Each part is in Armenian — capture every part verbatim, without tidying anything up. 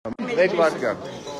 Մեկ վարքան։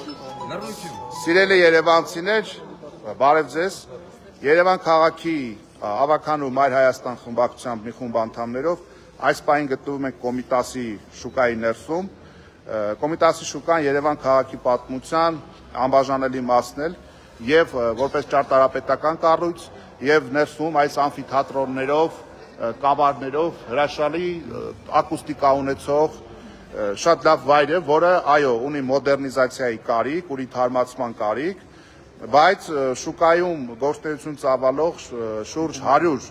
Սիրելի երևանցիներ, բարև ձեզ։ Երևան քաղաքի ավականու Մայր Հայաստան խմբակցությամբ մի խումբ անդամներով այս պահին գտնվում ենք Կոմիտասի շուկայի ներսում։ Կոմիտասի շուկան Երևան քաղաքի պատմության անբաժանելի մասն է եւ որպես ճարտարապետական կառույց եւ ներսում այս ամֆիթատրոններով, կավարներով հրաշալի ակուստիկա ունեցող շատ լավ վայր է, որը այո, ունի մոդեռնիզացիայի կարիք, ունի թարմացման կարիք, բայց շուկայում գործունեություն ծավալող շուրջ հարյուր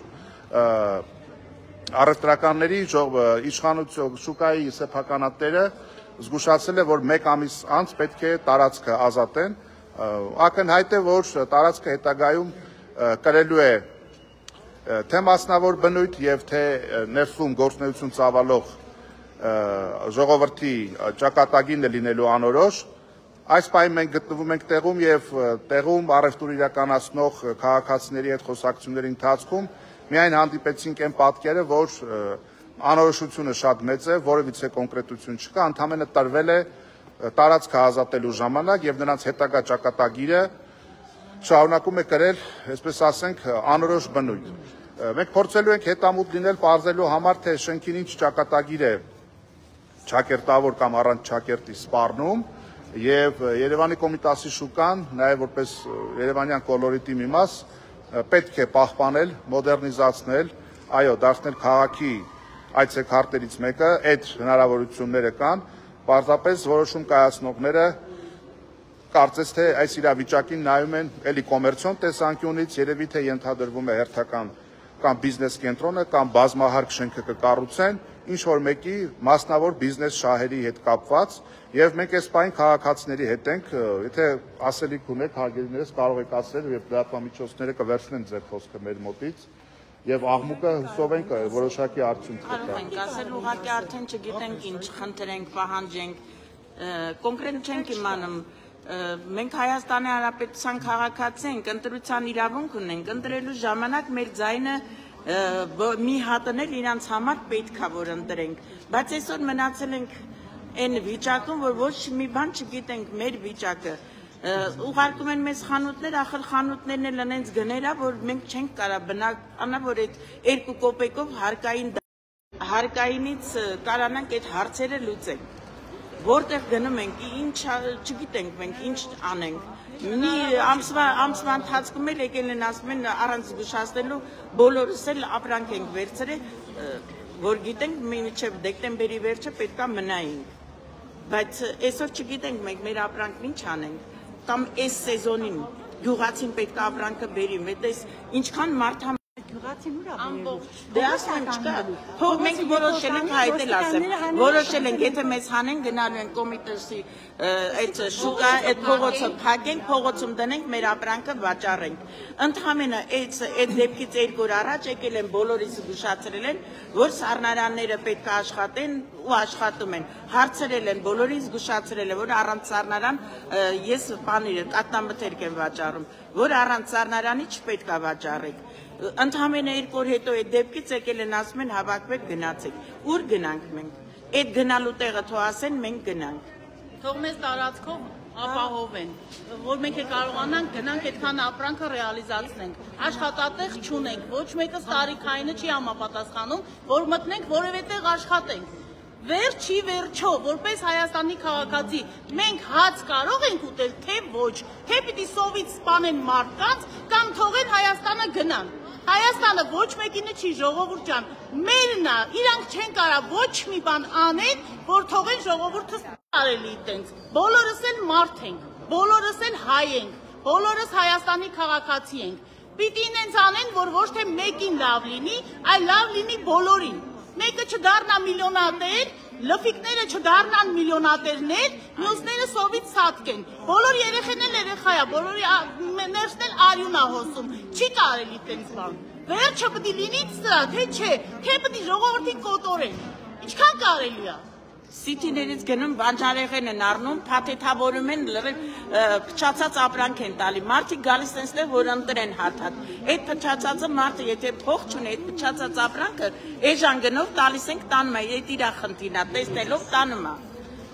առևտրականների իշխանություն շուկայի սեփականատերը զգուշացել է, որ մեկ ամիս անց պետք է տարածքը ազատեն, ակնհայտ է, որ տարածքը հետագայում կրելու է թե մասնավոր բնույթ եւ թե ներսում գործունեություն ծավալող ժողովրդի ճակատագինն է լինելու անորոշ։ Այս պահին մենք գտնվում ենք տեղում եւ տեղում առևտուր իրականացնող քաղաքացիների հետ խոսակցությունների ընթացքում միայն հանդիպեցինք այն պատկերը, որ անորոշությունը շատ մեծ է, որևիցե կոնկրետություն չկա, ընդհանրապես տրվել է տարածքը ազատելու ժամանակ եւ նրանց հետագա ճակատագիրը շարունակում է կրել, այսպես ասենք, անորոշ բնույթ։ Մենք փորձելու ենք հետամուտ լինել պարզելու համար, թե շենքին ինչ ճակատագիր է ճակերտավոր կամ առանց ճակերտի սպառնում եւ Երևանի Կոմիտասի շուկան, նաեւ որպես երևանյան կոլորիտի մի մաս, պետք է պահպանել, մոդեռնիզացնել, այո, դարձնել քաղաքի այցեքարտերից մեկը, այդ հնարավորությունները կան, պարզապես որոշում կայացնողները կարծես թե այս իրավիճակին նայում են էլի կոմերցիոն տեսանկյունից, երևի թե ենթադրվում է հերթական կամ բիզնես կենտրոնը կամ բազմահարկ շենքը կկառուցեն, ինչ որ մեկի մասնավոր բիզնես շահերի հետ կապված եւ մենք այս պահին քաղաքացիների հետ ենք, եթե ասելիք ունեք, հարգելիներս կարող եք ասել եւ լրատվամիջոցները կվերցնեն ձեր խոսքը մեր մոտից եւ աղմուկը հուսով ենք որոշակի արդյունք կտա։ Կարող ենք ասել ուղղակի արդեն չգիտենք ինչ խնդրենք, պահանջենք, կոնկրետ չենք իմանում։ Մենք Հայաստանի Հանրապետության քաղաքացի ենք, ընտրության իրավունք ունենք, ընտրելու ժամանակ մեր ձայնը մի հատն էլ իրանց համար պետք է որ ընտրենք, բայց այսօր մնացել ենք այն վիճակում, որ ոչ մի բան չգիտենք մեր վիճակը, ուղարկում են մեզ խանութներ, ախր խանութներն էլ ընենց գներա, որ մենք չենք կարա բնականա, որ այդ երկու կոպեկով հարկային հարկայինից կարանանք այդ հարցերը լուծենք, որտեղ գնում ենք, ինչ չգիտենք մենք, ինչ անենք, մի ամսվա ընթացքում էլ եկել են ասում են առանց զգուշացնելու բոլորս էլ ապրանք ենք վերցրել, որ գիտենք մինչև դեկտեմբերի վերջը պետք է մնայինք, բայց այսօր չգիտենք մենք մեր ապրանքն ինչ անենք, կամ այս սեզոնին գյուղացին պետք է ապրանքը բերի, ինչքան մարդ Դե ասենք չկա, հող մենք որոշել ենք հայտ էլ ասեմ, որոշել ենք, եթե մեզ հանեն գնալու են Կոմիտասի այդ շուկա, այդ փողոցը փակենք, փողոցում դնենք, մեր ապրանքը վաճառենք։ Ընդհանրապես այդ դեպքից երկու օր առաջ եկել են բոլորիս զգուշացրել են, որ սառնարանները պետք է աշխատեն ու աշխատում են։ Հարցրել են, բոլորիս զգուշացրել են, որ առանց սառնարան ես բաներ կատնամթերք եմ վաճառում, որ առանց սառնարանի չպետք է վաճառեք։ Ընդհանրապես երկու օր հետո այդ դեպքից եկել են ասում են հավաքվեք գնացեք, ուր գնանք մենք, այդ գնալու տեղը թող ասեն մենք գնանք։ Թող մեզ տարածքով ապահովեն, որ մենք կարողանանք գնանք այդքան ապրանքը ռեալիզացնենք, աշխատատեղ չունենք, ոչ մեկս տարիքայինը չի համապատասխանում, որ մտնենք որևէ տեղ աշխատենք։ Վերջի վերջո, որպես Հայաստանի քաղաքացի, մենք հաց կարող ենք ուտել, թե ոչ, թե պիտի սովից սպանեն մարդկանց կամ թողեն Հայաստանը գնան։ Հայաստանը ոչ մեկինը չի, ժողովուրդ ջան, մերն է, իրանք չեն կարա ոչ մի բան անեն, որ թողեն ժողովուրդը արելի տենց։ Բոլորս էլ մարդ ենք, բոլորս էլ հայ ենք, բոլորս Հայաստանի քաղաքացի ենք։ Պիտի ինձ անեն, որ ոչ թե մեկին լավ լինի, այլ լավ լինի բոլորին։ Մեկը չդառնա միլիոնատեր, լֆիկները չդառնան միլիոնատերներ, մյուսները սովից սատկեն։ Բոլոր երեխեն էլ երեխա է, բոլորի ներսն էլ արյուն է հոսում։ Չի կարելի տենց բան։ Վերջը պիտի լինի սրա, թե չէ, թե պիտի ժողովրդին կոտորեն։ Ինչքան կարելի է։ Սիթիներից գնում բանջարեղեն են առնում, փաթեթավորում են, փչացած ապրանք են տալի, մարդիկ գալիս են ստեղ, որ ընտրեն հատ-հատ, այդ փչացածը մարդը, եթե փող չունի, այդ փչացած ապրանքը, էժան գնով տալիս ենք տանում է, այդ իրա խնդիրն է, տեսնելով տանում է։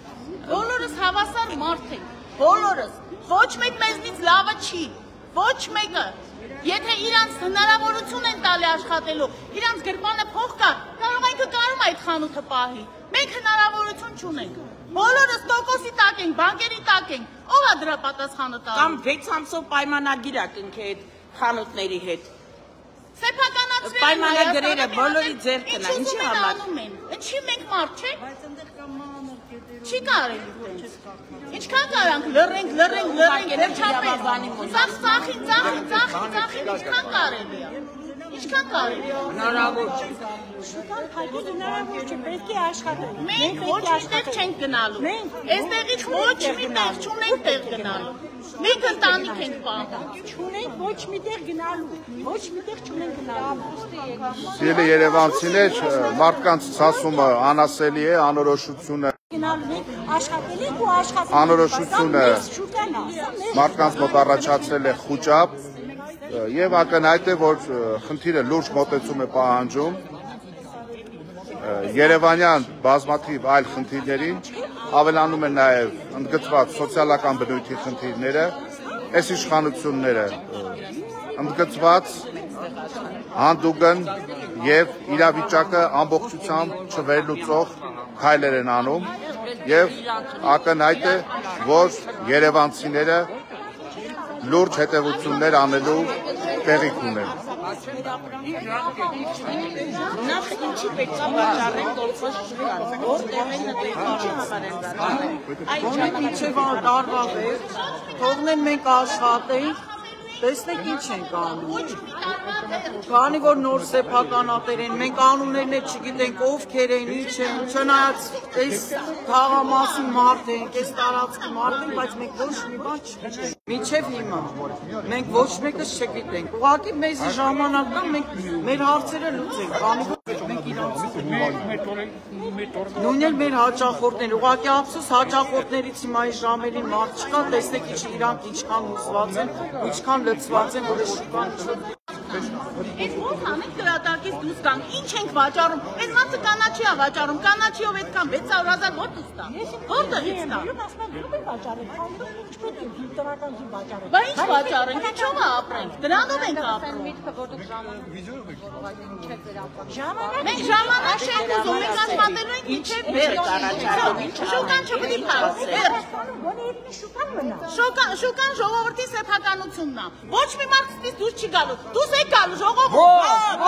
Բոլորս հավասար մարդ ենք, բոլորս, ոչ մեկ մեզնից լավը չի, ոչ մեկը, եթե իրանց հնարավորություն են տալի աշխատելու, իրանց գրպանը փող կա, կարող ինքը կարում այդ խանութը պահի, մենք հնարավորություն չունենք, բոլորս տոկոսի տակ ենք, բանկերի տակ ենք, ով է դրա պատասխանը տալու։ Կամ վեց ամսով պայմանագիր ա կնքի այդ խանութների հետ։ Սեփականացրել Պայմանագրերը բոլորի ձեռքն է, ինչի համար։ Ինչի մենք մարդ չենք։ Չի կարելի տենց։ Ինչքան կարանք լռենք, լռենք, լռենք, վերջապես։ Ծախ, ծախի, ծախի, ծախի, ծախի, ինչքան կարելի է։ Ինչքան կարելի է։ Հնարավոր չէ։ Շուկան փակել հնարավոր չէ, պետք է աշխատել։ Մենք ոչ մի տեղ չենք գնալու։ Այստեղից ոչ մի տեղ չունենք տեղ գնալու։ Մենք ընտանիք ենք պահում։ Չունենք ոչ մի տեղ գնալու, ոչ մի տեղ չունենք գնալու։ Սիրելի երևանցիներ, մարդկանց ցասումը անասելի է, անորոշությունը Գնալու ենք աշխատել ենք ու աշխատել։ Անորոշությունը մարդկանց մոտ առաջացել է խուճապ եւ ակնհայտ է, որ խնդիրը լուրջ մոտեցում է պահանջում Երևանյան բազմաթիվ այլ խնդիրներին, ավելանում են նաև ընդգծված սոցիալական բնույթի խնդիրները, այս իշխանությունները ընդգծված հանդուգն եւ իրավիճակը ամբողջությամբ չվերլուծող քայլեր են անում եւ ակնհայտ է, որ երևանցիները լուրջ հետևություններ անելու տեղիք ունեն։ Նախ ինչի պետք է վաճառեն տոլքոս շուկան, որտեղ են դեպի ինչի համար են վաճառեն։ Այդ ժամանակ տարվա վերջ, թողնեն մենք աշխատենք, տեսնենք ինչ ենք անում։ Քանի որ նոր սեփականատեր են, մենք անուններն էլ չգիտենք ովքեր են, ինչ են, չնայած այս թաղամասի մարդ ենք, այս տարածքի մարդ ենք, բայց մենք ոչ մի բան չգիտենք։ Մինչև հիմա մենք ոչ մեկս չգիտենք։ Ուղղակի մեզ ժամանակ կա, մենք մեր հարցերը լուծենք, քանի որ մենք իրանց նույնն էլ մեր հաճախորդներ, ուղղակի ափսոս հաճախորդներից հիմա այս ժամերին մարդ չկա, տեսեք իրանք ինչքան հուսված են, ինչքան լծված են, որ շուկան Այս ո՞նց անենք գրատակից դուրս գանք, ինչ ենք վաճառում, այս մարդը կանաչի է վաճառում, կանաչիով այդքան վեց հարյուր հազար որտե՞ց տա, որտեղից տա։ Բա ինչ վաճառենք, ինչով է ապրենք, դրանով ենք ապրում։ Մենք ժամանակ չենք ուզում, մենք աշխատելու ենք ինչև վերջ, շուկան չպետք է փակվի, շուկան ժողովրդի սեփականությունն է, ոչ մի մարդ ստից դուրս չի գալու, դուրս եք գալու ժողովուրդ,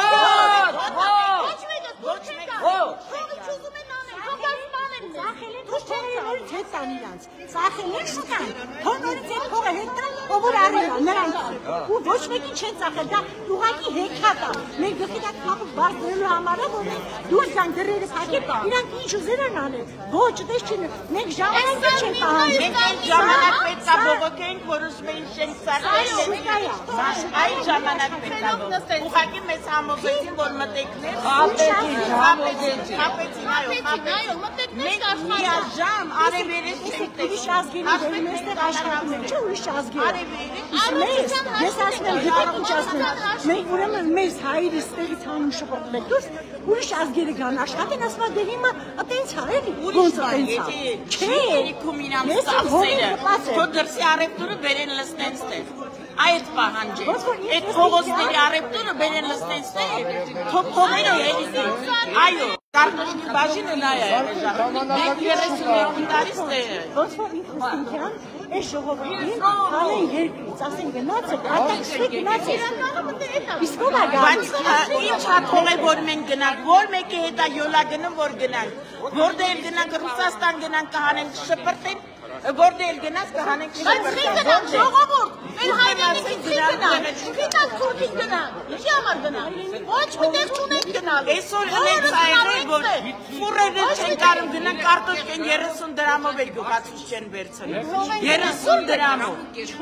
ոչ մեկը դուրս չի գալու, փողը չուզում են անեն, փողը անեն, Սախել են փողը նորից հետ տան իրանց, սախել են շուկան, թող նորից այդ փողը հետ տան, ով որ արել է նրանց, ու ոչ մեկին չեն սախել, դա ուղղակի հեքիաթ է, մենք գլխի տակ փողը բարձրելու համար է, որ մենք դուրս գանք դռները փակել, իրանք ինչ ուզել են անել, ոչ դες չի, մենք ժամանակ չենք պահանջում, Մենք այդ ժամանակ պետք է բողոքենք, որ ուզում էին շենք սարքել, այդ ժամանակ պետք է բողոքենք, ուղղակի մեզ համոզեցին, որ մտեքներ, խապեցին, խապեցին, մենք միաժամ արևերից չենք ուրիշ ազգերի վերում էստեղ աշխատում են, չէ ուրիշ ազգերը, մեզ, ես ասում եմ, գիտեք ինչ ասում եմ, մենք ուրեմն մեզ հայրը ստեղից հանում շպոտում են դուրս, ուրիշ ազգերը գան աշխատեն, ասում է դե հիմա ատենց է, էլի, ոնց ատենց է, չէ, Ես ծախսերը, քո դրսի առևտուրը բերեն լստեն ստեղ, այդ պահանջ է, այդ փողոցների առևտուրը բերեն լստեն ստեղ, քո փողերը ելիսի, այո, կարտոշքի բաժինը նա է, մենք երեսունյոթ տարի ստեղ է, ոնց որ ինքնության, այս ժողովրդին հանեն երկրից, ասեն գնացը, ատակստե գնացը, իսկ ով է գալիս, բայց ինչ հատող է, որ մենք գնանք, որ մեկի հետ է յոլա գնում, որ գնանք, որտեղ գնանք Ռուսաստան գնանք կհանենք շպրտենք, որտեղ էլ գնաց կհանենք շպրտենք, գնանք ժողովուրդ, մեր հայրենիքից գնանք, գնանք Թուրքից գնանք, ինչի համար գնանք, ոչ միտեղ չունենք գնալ, այսօր հենց այդել, որ ֆուրերը չեն կարում գնանք կարտոշկեն երեսուն դրամով էլ գյուղացուց չեն վերցնում, երեսուն դրամով,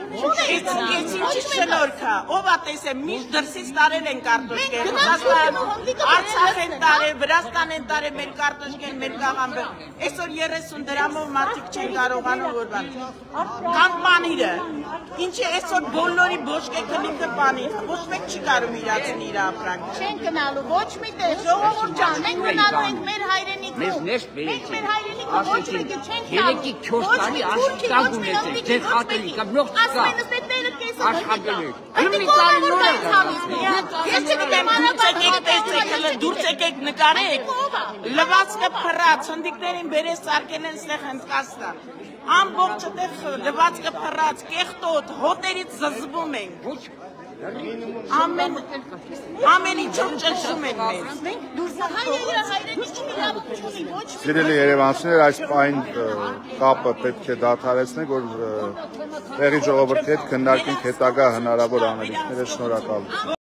այս ինչի շնորհք է, ով է տեսել, միշտ դրսից տարել են կարտոշկեն, Արցախ են տարել, Վրաստան են տարել մեր կարտոշկեն, մեր կաղամբը, այսօր երեսուն դրամով մարդիկ չեն կարողանում որ բան, կամ պանիրը, ինչի այսօր բոլորի բոշկե կնիկը պանիր, ոչ մեկ չի կարում իրացին իր ապրանք։ Չեն գնալու, ոչ մի տեղ, ժողովուրդ ջան, մենք գնալու կանգնենք մեր հայրենիքում։ Մեզ ներս Մենք մեր բերեցին, հայրենիքը ոչ ասեցին, մեկը չենք երեքի չորս տարի աշխատանք ունեցեք, ձեր խատելի կամ լող չկա։ Ասում են ըստ այդտեղը կեսը Աշխատել եք։ Այդ Մի կողմը տարի որ նոր կա եք ցավից։ Ես չգիտեմ Եկեք տեսեք, դուրս եկեք նկարեք։ Լվացքը փռած, հնդիկներին բերես սարքել են ստեղ հնդկաստա։ Ամբողջ այդեղ լվացքը փռած, կեղտոտ, հոտերից զզվում ենք։ Ամեն ամեն ինչով ճնշում են մեզ։ Մենք դուրս հայրենիքը հայրենիք իրավունք չունի ոչ մի Սիրելի երևանցիներ, այս պայն կապը պետք է դադարեցնենք, որ տեղի ժողովրդի հետ քննարկենք հետագա հնարավոր անելիքները։ Շնորհակալ։